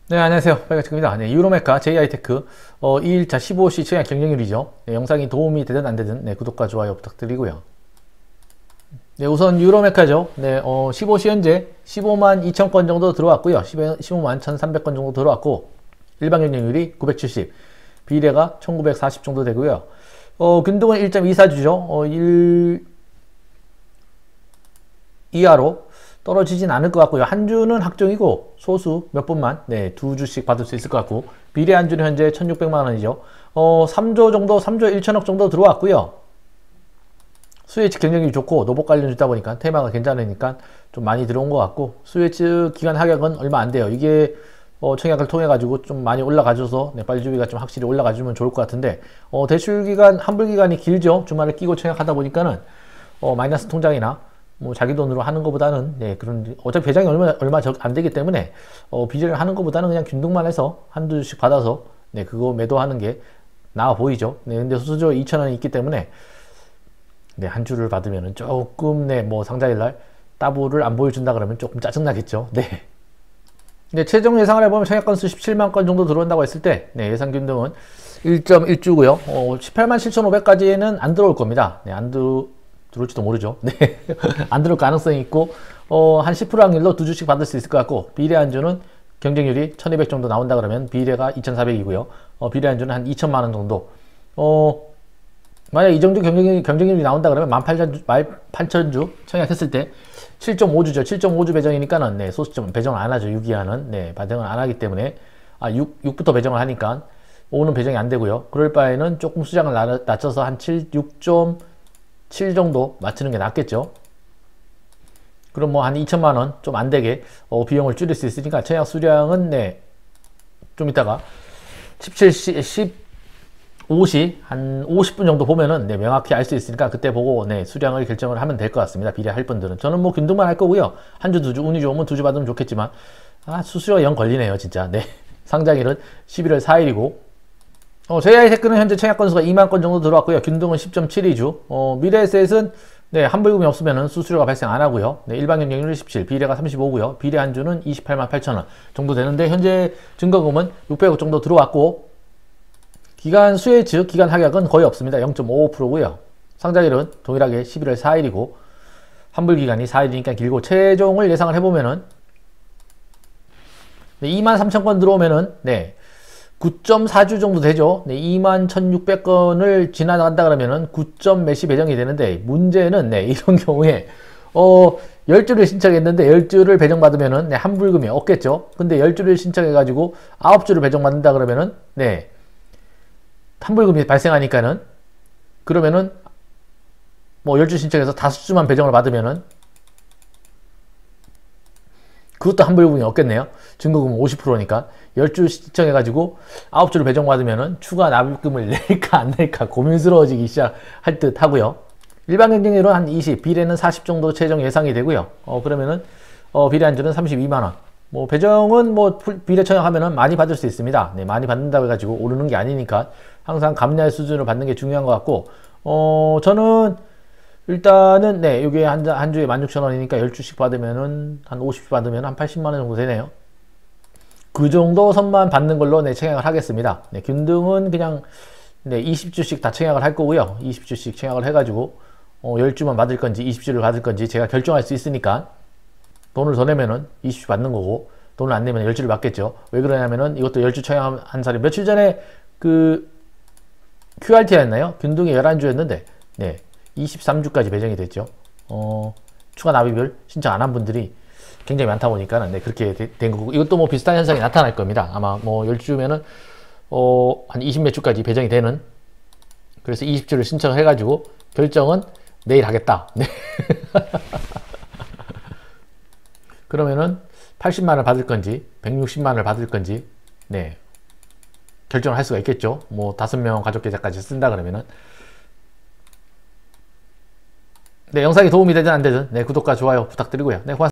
네, 안녕하세요. 빨간치입니다. 네, 유로메카 JI테크 2일차 15시 청약 경쟁률이죠. 네, 영상이 도움이 되든 안 되든 네, 구독과 좋아요 부탁드리고요. 네, 우선 유로메카죠. 네, 15시 현재 15만 2천 건 정도 들어왔고요. 15만 1,300건 정도 들어왔고 일반 경쟁률이 970, 비례가 1940 정도 되고요. 균등은 1.24주죠. 1 이하로 떨어지진 않을 것 같고요. 한 주는 확정이고 소수 몇 분만 네, 두 주씩 받을 수 있을 것 같고 비례 한 주는 현재 1,600만 원이죠. 3조 정도, 3조 1천억 정도 들어왔고요. 수혜치 경쟁률이 좋고 노복 관련 주다 보니까 테마가 괜찮으니까 좀 많이 들어온 것 같고 수혜치 기간 하격은 얼마 안 돼요. 이게 청약을 통해 가지고 좀 많이 올라가줘서 네, 빨주비가 좀 확실히 올라가주면 좋을 것 같은데 대출 기간, 환불 기간이 길죠. 주말에 끼고 청약하다 보니까는 마이너스 통장이나 뭐 자기 돈으로 하는 것보다는 네, 그런 어차피 배당이 얼마 안 되기 때문에 비전을 하는 것보다는 그냥 균등만 해서 한두 주씩 받아서 네, 그거 매도하는 게 나아 보이죠. 네, 근데 수수료 2,000원이 있기 때문에 네, 한 주를 받으면은 조금 네, 뭐 상자일 날 따블을 안 보여준다 그러면 조금 짜증나겠죠. 네. 근데 최종 예상을 해보면 청약 건수 17만 건 정도 들어온다고 했을 때 네, 예상 균등은 1.1주고요. 18만 7,500까지는 안 들어올 겁니다. 네, 들어올지도 모르죠. 네. 안 들어올 가능성이 있고, 한 10% 확률로 두 주씩 받을 수 있을 것 같고, 비례 안주는 경쟁률이 1200 정도 나온다 그러면 비례가 2400이고요. 비례 안주는 한 2천만원 정도. 만약 이 정도 경쟁률이 나온다 그러면 18,000주 청약했을 때 7.5주죠. 7.5주 배정이니까는, 네, 소수점 배정을 안 하죠. 6이하는. 네, 배정을 안 하기 때문에, 6부터 배정을 하니까, 5는 배정이 안 되고요. 그럴 바에는 조금 수량을 낮춰서 한 6.7 정도 맞추는 게 낫겠죠. 그럼 뭐 한 2천만원 좀 안 되게 비용을 줄일 수 있으니까 청약 수량은 네, 좀 이따가 15시 한 50분 정도 보면은 네, 명확히 알 수 있으니까 그때 보고 네, 수량을 결정을 하면 될 것 같습니다. 비례할 분들은. 저는 뭐 균등만 할 거고요. 한 주, 두 주, 운이 좋으면 두 주 받으면 좋겠지만 수수료가 영 걸리네요, 진짜. 네. 상장일은 11월 4일이고 JI테크는 현재 청약 건수가 2만 건 정도 들어왔고요. 균등은 10.72주. 미래에셋은 네, 환불금이 없으면 수수료가 발생 안 하고요. 네, 일반 경쟁률이 17, 비례가 35고요. 비례 한 주는 28만 8천원 정도 되는데 현재 증거금은 600억 정도 들어왔고 기간 수혜 즉 기간 하격은 거의 없습니다. 0.55%고요. 상장일은 동일하게 11월 4일이고 환불 기간이 4일이니까 길고 최종을 예상을 해보면은 네, 2만 3천 건 들어오면은 네, 9.4주 정도 되죠. 네, 21,600건을 지나간다 그러면은 9점 몇이 배정이 되는데 문제는 네, 이런 경우에 10주를 신청했는데 10주를 배정받으면은 네, 환불금이 없겠죠. 근데 10주를 신청해 가지고 9주를 배정받는다 그러면은 네, 환불금이 발생하니까는 그러면은 뭐 10주 신청해서 5주만 배정을 받으면은 그것도 환불금이 없겠네요. 증거금은 50%니까 10주 신청해가지고 9주를 배정받으면은 추가 납입금을 낼까 안 낼까 고민스러워지기 시작할 듯 하고요. 일반 경쟁률은 한 20, 비례는 40 정도 최종 예상이 되고요. 그러면은 비례 안주는 32만원. 뭐 배정은 뭐 비례 청약하면은 많이 받을 수 있습니다. 네, 많이 받는다고 해가지고 오르는 게 아니니까 항상 감리할 수준을 받는 게 중요한 것 같고 저는 일단은 네, 이게 한 주에 16,000원이니까 10주씩 받으면은 한 50주 받으면 한 80만원 정도 되네요. 그 정도 선만 받는 걸로 네, 청약을 하겠습니다. 네, 균등은 그냥 네, 20주씩 다 청약을 할 거고요. 20주씩 청약을 해가지고 10주만 받을 건지 20주를 받을 건지 제가 결정할 수 있으니까 돈을 더 내면은 20주 받는 거고 돈을 안 내면 10주를 받겠죠. 왜 그러냐면은 이것도 10주 청약한 사람이 며칠 전에 그 QRT였나요? 균등이 11주였는데 네, 23주까지 배정이 됐죠. 추가 납입을 신청 안 한 분들이 굉장히 많다 보니까 네, 그렇게 된 거고 이것도 뭐 비슷한 현상이 나타날 겁니다. 아마 뭐 10주면은 한 20몇 주까지 배정이 되는 그래서 20주를 신청해 가지고 결정은 내일 하겠다. 네. 그러면은 80만을 받을 건지 160만을 받을 건지 네, 결정을 할 수가 있겠죠. 뭐 5명 가족 계좌까지 쓴다 그러면은 네, 영상이 도움이 되든 안 되든 네, 구독과 좋아요 부탁드리고요. 네, 고맙습니다.